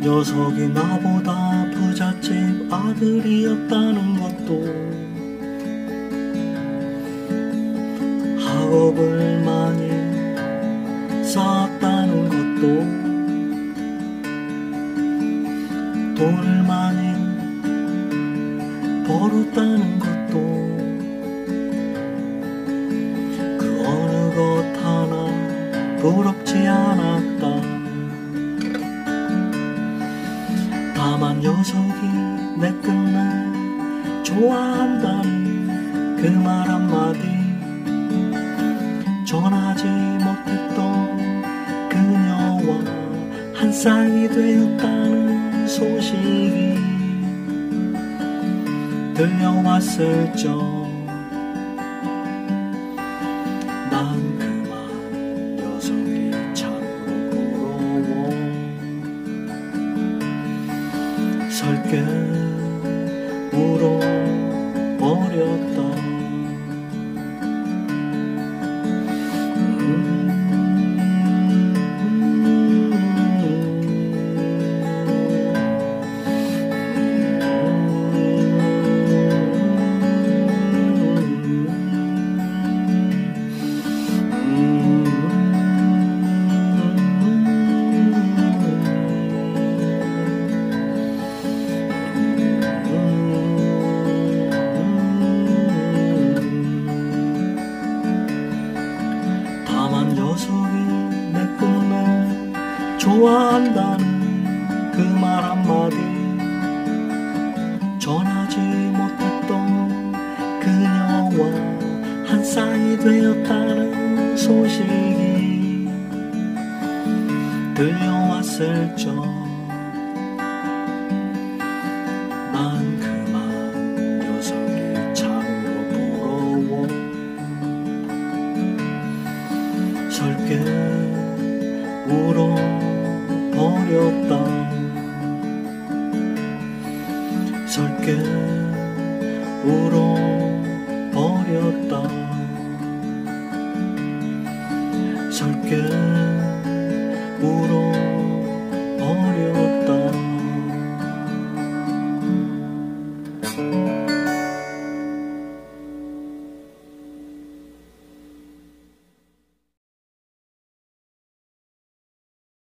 녀석이 나보다 부잣집 아들이었다는 것도, 학업을 많이 쌓았다는 것도, 돈을 많이 벌었다는 것도, 그 어느 것 하나 부럽지 않았다. 다만 녀석이 내 끝내 좋아한다는 그 말 한마디, 전하지 못했던 그녀와 한 쌍이 되었다는 소식이 들려왔을 적, 난 그만 녀석이 참으로 부러워. 설게 울어버렸다. 녀석이 내 끝내 좋아한다는 그 말 한마디, 전하지 못했던 그녀와 한 쌍이 되었다는 소식이 들려왔을 적, 난 그만 녀석이 참으로 부러워. 설게 울어버렸다. 설게 울어버렸다. 설게